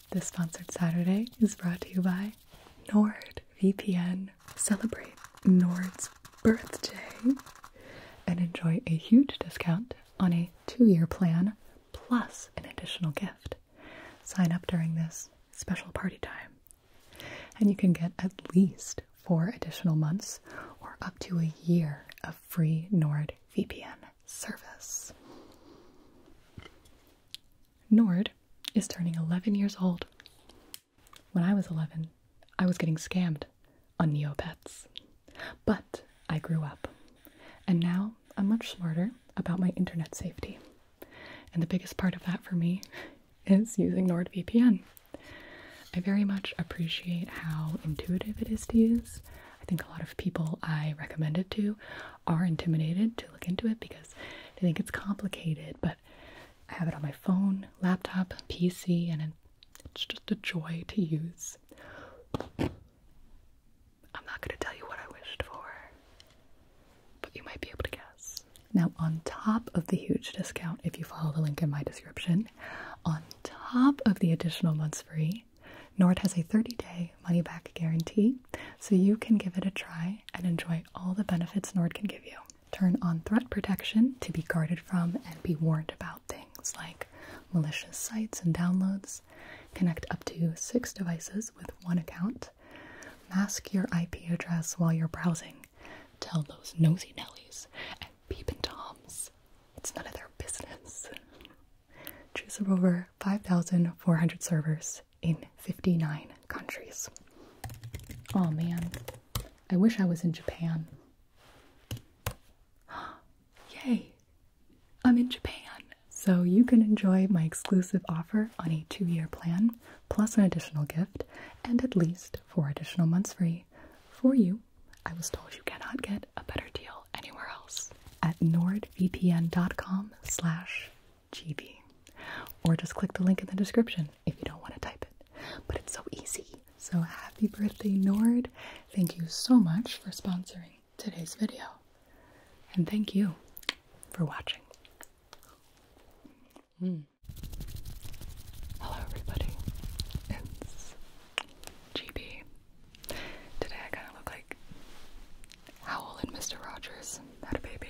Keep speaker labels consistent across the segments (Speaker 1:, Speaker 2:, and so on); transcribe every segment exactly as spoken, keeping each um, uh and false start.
Speaker 1: This sponsored Saturday is brought to you by NordVPN. Celebrate Nord's birthday and enjoy a huge discount on a two-year plan plus an additional gift. Sign up during this special party time, and you can get at least four additional months or up to a year of free NordVPN service. Nord is turning eleven years old. When I was eleven, I was getting scammed on Neopets. But I grew up, and now I'm much smarter about my internet safety. And the biggest part of that for me is using NordVPN. I very much appreciate how intuitive it is to use. I think a lot of people I recommend it to are intimidated to look into it because they think it's complicated, but I have it on my phone, laptop, P C, and it's just a joy to use. I'm not going to tell you what I wished for, but you might be able to guess. Now, on top of the huge discount, if you follow the link in my description, on top of the additional months free, Nord has a thirty-day money-back guarantee, so you can give it a try and enjoy all the benefits Nord can give you. Turn on threat protection to be guarded from and be warned about things like malicious sites and downloads. Connect up to six devices with one account. Mask your I P address while you're browsing. Tell those nosy Nellies and peepin' Toms it's none of their business. Choose from over five thousand four hundred servers in fifty-nine countries. Oh man, I wish I was in Japan. Yay, I'm in Japan. So you can enjoy my exclusive offer on a two-year plan, plus an additional gift, and at least four additional months free. For you, I was told you cannot get a better deal anywhere else at nordvpn.com slash GB. Or just click the link in the description if you don't want to type it. But it's so easy. So happy birthday, Nord. Thank you so much for sponsoring today's video. And thank you for watching. Mm. Hello everybody, it's Gibi. Today I kind of look like Howl and Mister Rogers had a baby.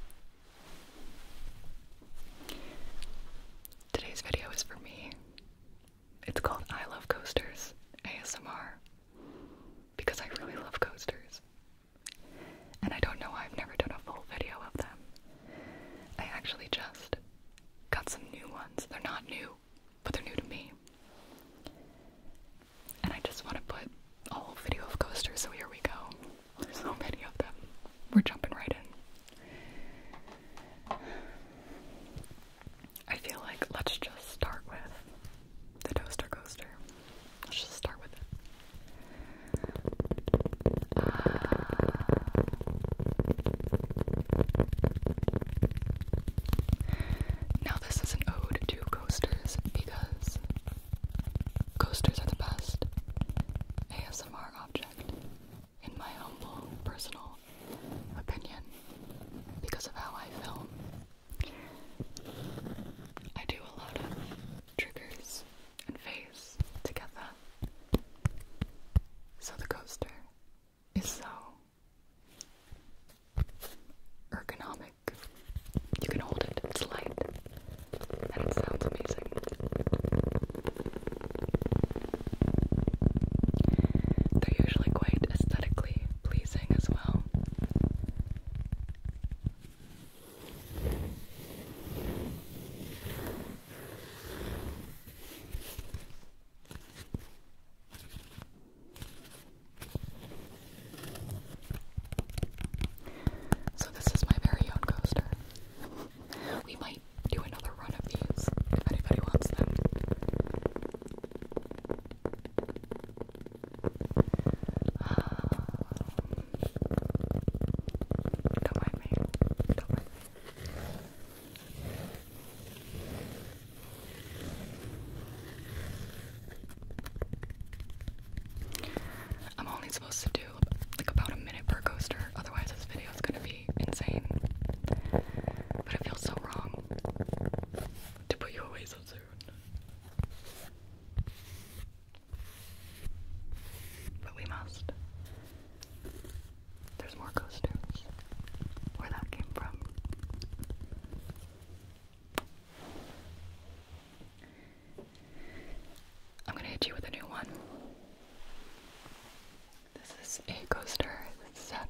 Speaker 1: Today's video is for me. It's called I Love Coasters A S M R because I really love coasters. And I don't know why I've never done a full video of them. I actually just got some new ones. They're not new, but they're new to me. And I just want to put a whole video of coasters, so here we go. There's so many of them. We're jumping right in. I feel like let's just start with the toaster coaster. Let's just start with it. Now this is an ode to coasters because coasters are the best A S M R object, in my humble personal opinion, because of how I film. I do a lot of triggers and face together, so the coaster is so ergonomic. You can hold it, it's light, and it sounds amazing. hit you with a new one. This is a coaster set.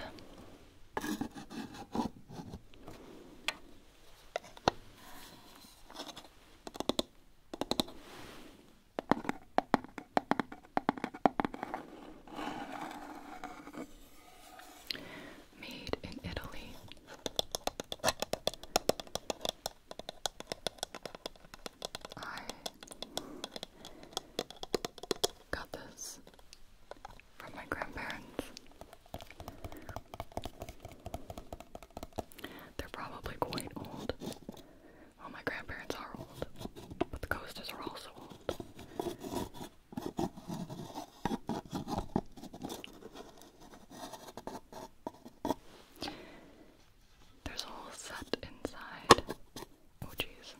Speaker 1: Made in Italy. I got this from my grandparents. They're probably quite old. Well, my grandparents are old, but the coasters are also old. There's a whole set inside. Oh jeez.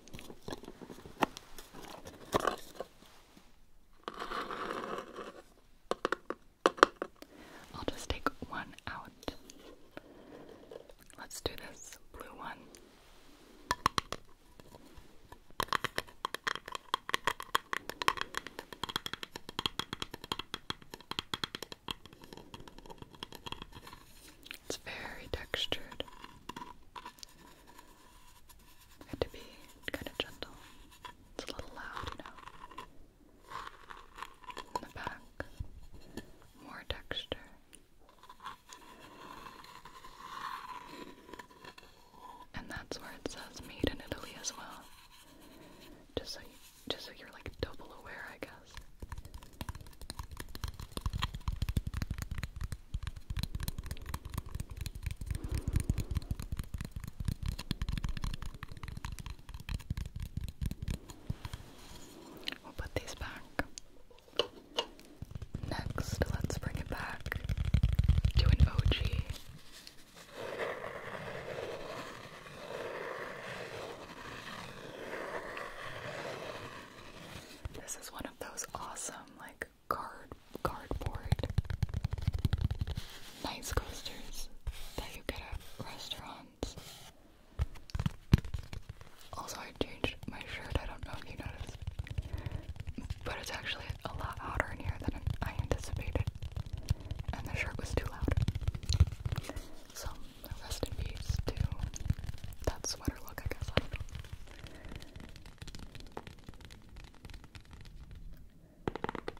Speaker 1: I'll just take one out. Let's do this blue one. It's very textured. I had to be kind of gentle. It's a little loud, you know. In the back, more texture. And that's where it says made in Italy as well. Just so you, just so you're like double aware, I guess. We'll put these back. Next, let's bring it back to an O G. This is one of those awesome, like, card cardboard nice coasters that you get at restaurants. Also, I changed my shirt. I don't know if you noticed, but it's actually a lot hotter in here than I anticipated, and the shirt was too loud. So, rest in peace to that sweater look, I guess. I don't know.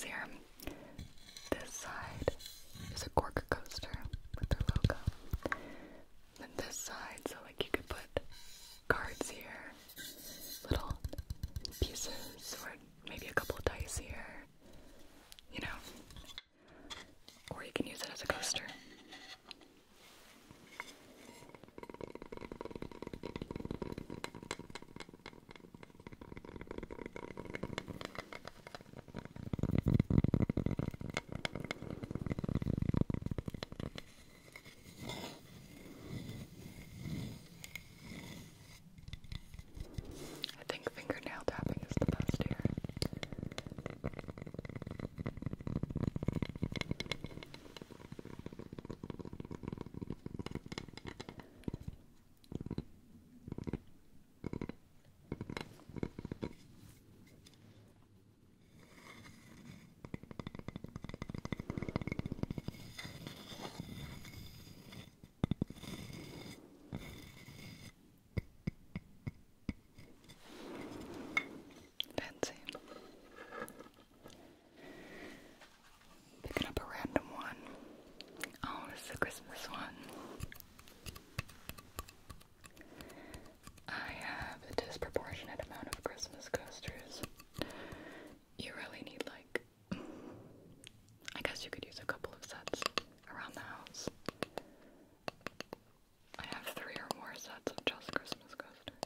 Speaker 1: here. This side is a cork coaster with their logo. And this side, so like you could put cards here, little pieces, or maybe a couple of dice here, you know. Or you can use it as a coaster. I think fingernail tapping is the best here. Fancy. Picking up a random one. Oh, this is a Christmas one. I have a disproportionate amount of Christmas coasters. You really need, like, I guess you could use a couple of sets around the house. I have three or more sets of just Christmas coasters.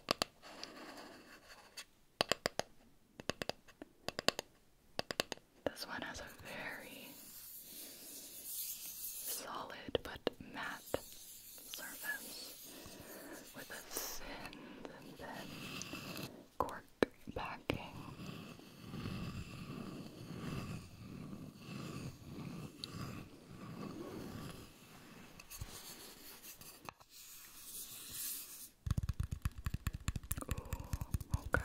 Speaker 1: This one has a very solid but matte surface with a thin and thin cork backing. Ooh, okay.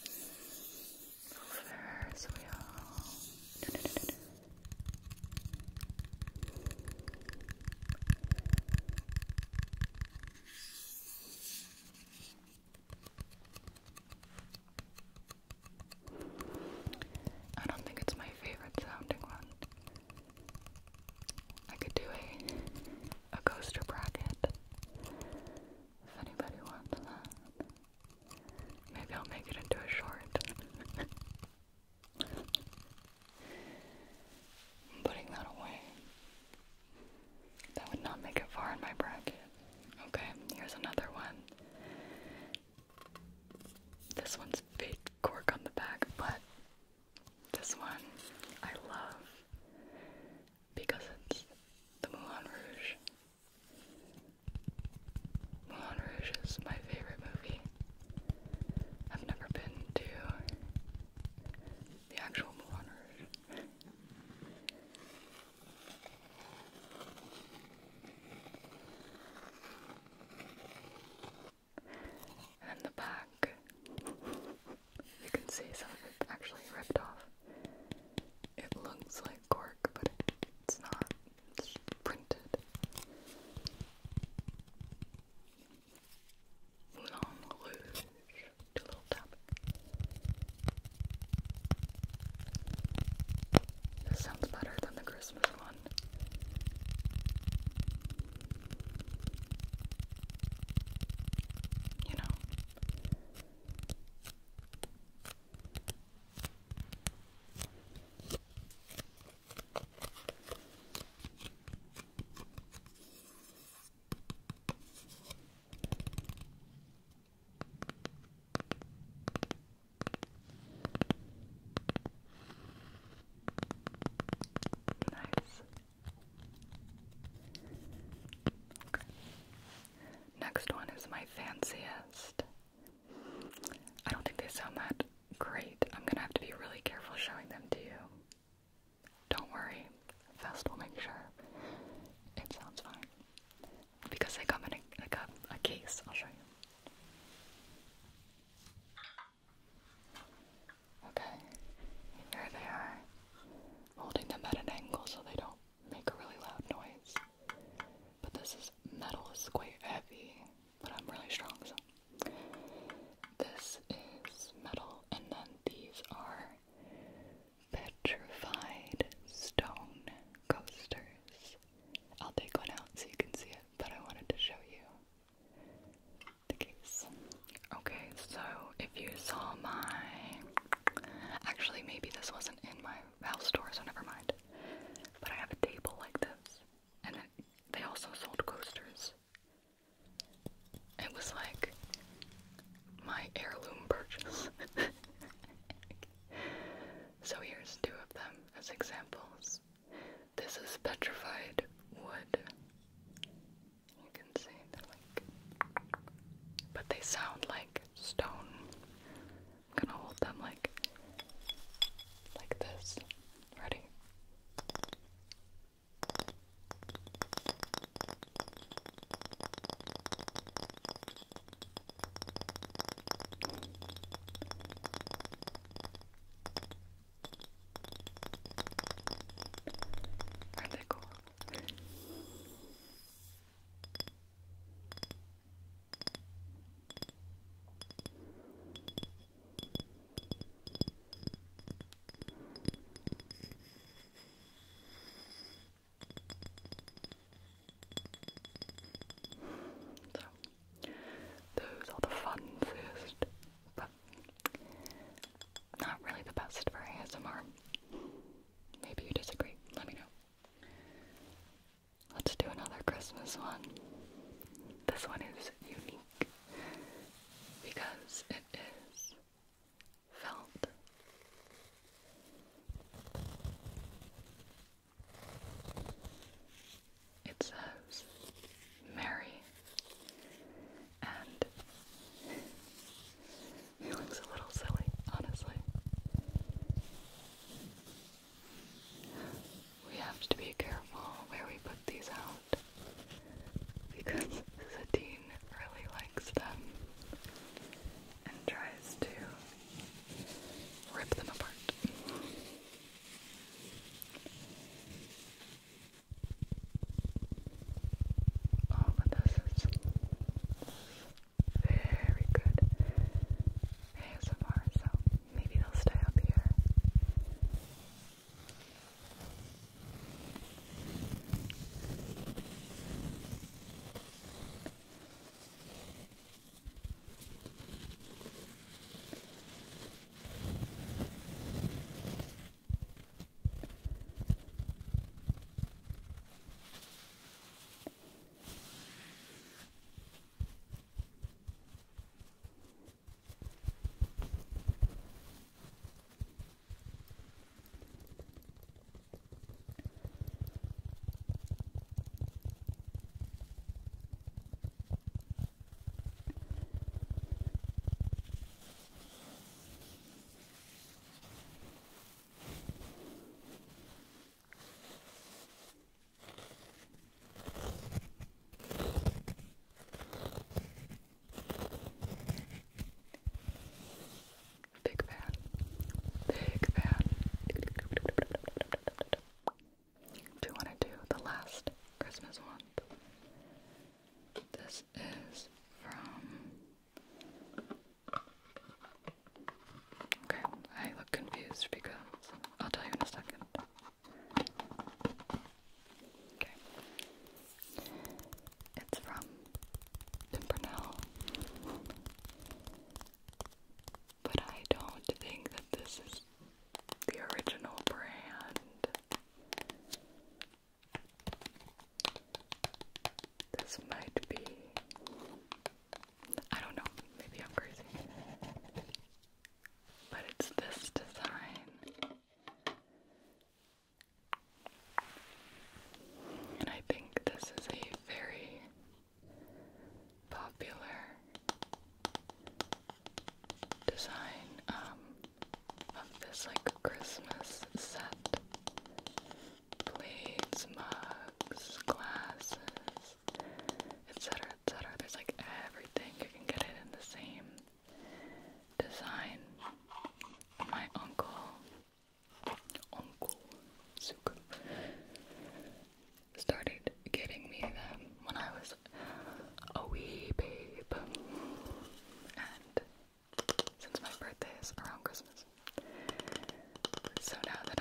Speaker 1: There's we are. I don't think it's my favorite sounding one. I could do a a coaster bracket if anybody wants that. Maybe I'll make it into a short. I'm putting that away. That would not make it far in my bracket. Okay, here's another one. This one's big cork on the back, but this one I love because it's the Moulin Rouge. Moulin Rouge is my favorite movie. I've never been to the actual Moulin Rouge. And the back So if you saw my, actually maybe this wasn't in my house store, so never mind. But I have a table like this, and it, they also sold coasters. It was like my heirloom purchase. So here's two of them as examples. This is petrified wood. You can see they're like, but they sound like stone. I'm gonna hold them like, like this. Ready? Aren't they cool? So, those are the funsiest, but not really the best for A S M R. Maybe you disagree. Let me know. Let's do another Christmas one. This one is unique because it is felt. It says Mary, and it looks a little silly, honestly. We have to be careful where we put these out because Satine really likes them and tries to rip them apart. Oh, but this is very good A S M R, so maybe they'll stay up here. Big fan. Big fan. Do you want to do the last Christmas one? This is from... Okay, I look confused because I'll tell you in a second. Okay. It's from Pimpernel. But I don't think that this is the original brand. This might be, I don't know, maybe I'm crazy. But it's this design. And I think this is a very popular design um, of this like Christmas set. Plates, mugs, glasses, et cetera, et cetera. There's like everything. You can get it in the same design. My uncle, Uncle Suka, started getting me them when I was a wee babe. And since my birthday is around Christmas, so now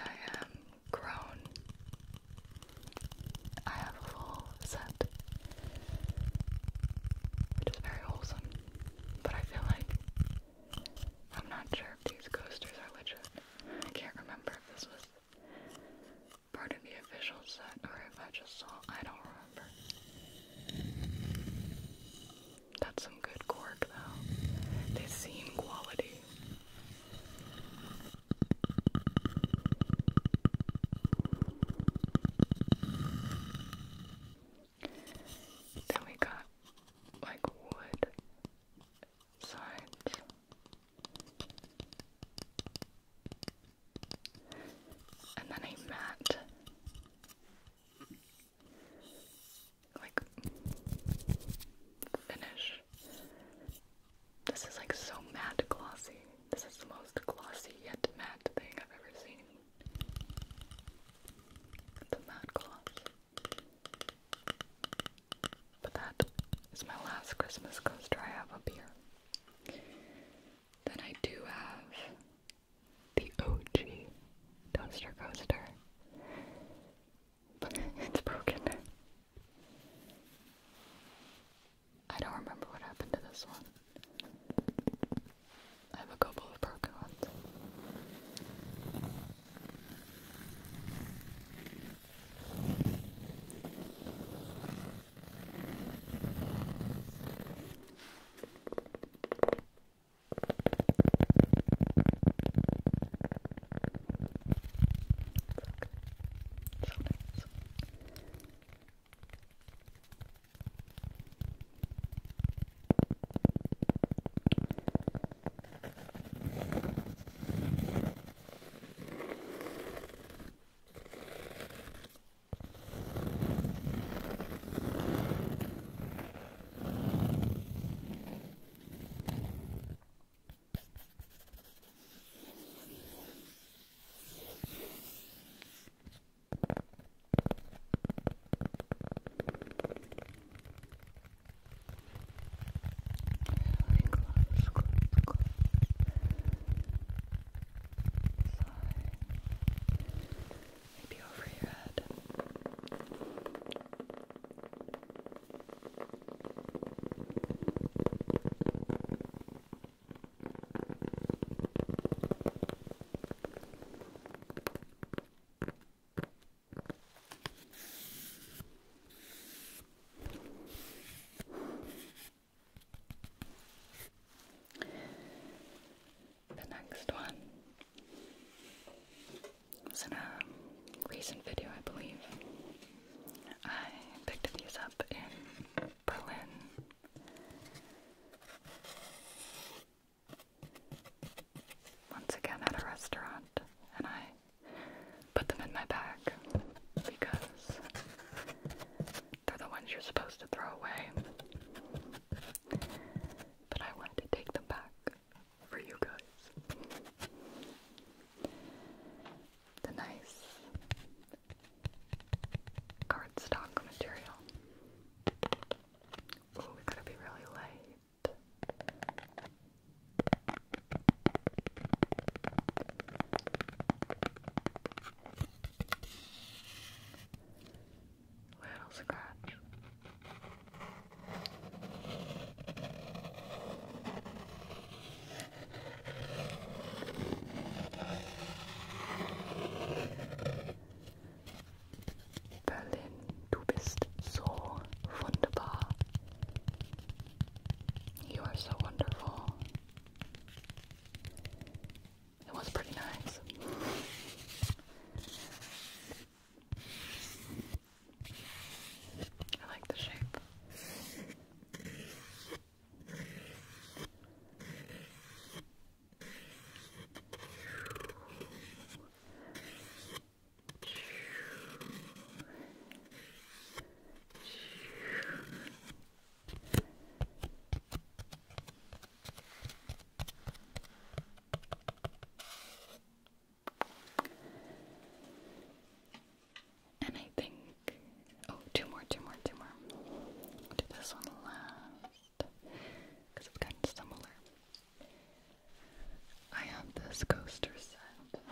Speaker 1: this coaster set.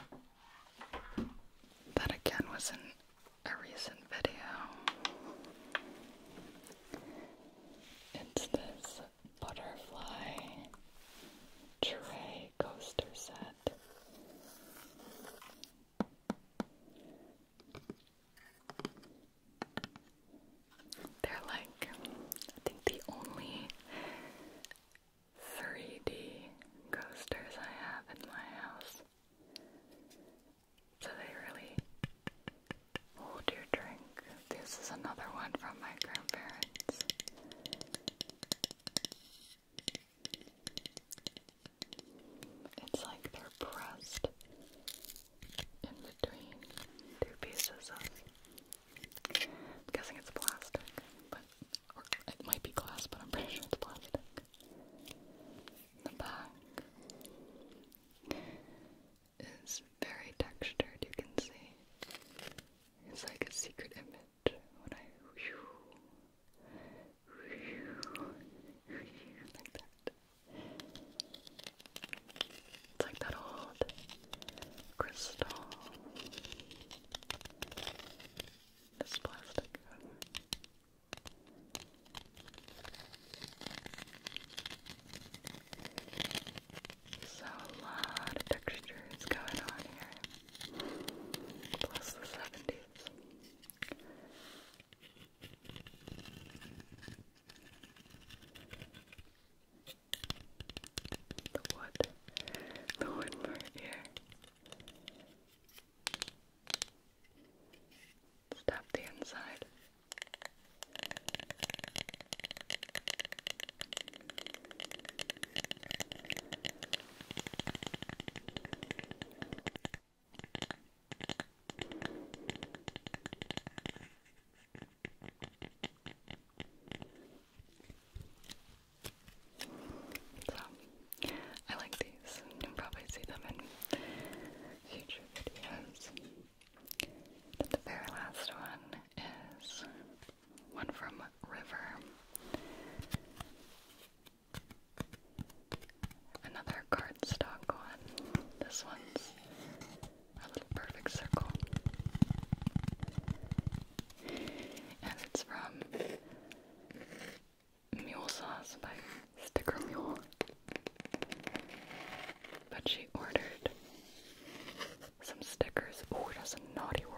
Speaker 1: That again was in a recent video. It's this butterfly tray coaster set. They're like, I think, the only three D coasters I have in my house. So they really hold your drink. This is another one from my grandparents. It's like they're pressed in between two pieces of, I'm guessing it's plastic, but or it might be glass, but I'm pretty sure it's plastic. The back is very textured, you can see. It's like a secret image when I whew, whew, whew, like that. It's like that old crystal. This plastic. So a lot of textures going on here. Plus the seventies. The wood. The wood part here. Let's tap the inside. So, I like these. You'll probably see them in future videos. But the very last one is one from River. Another cardstock one. This one's a little perfect circle. And it's from Mule Sauce by Sticker Mule. But she ordered some stickers. Oh, there's a naughty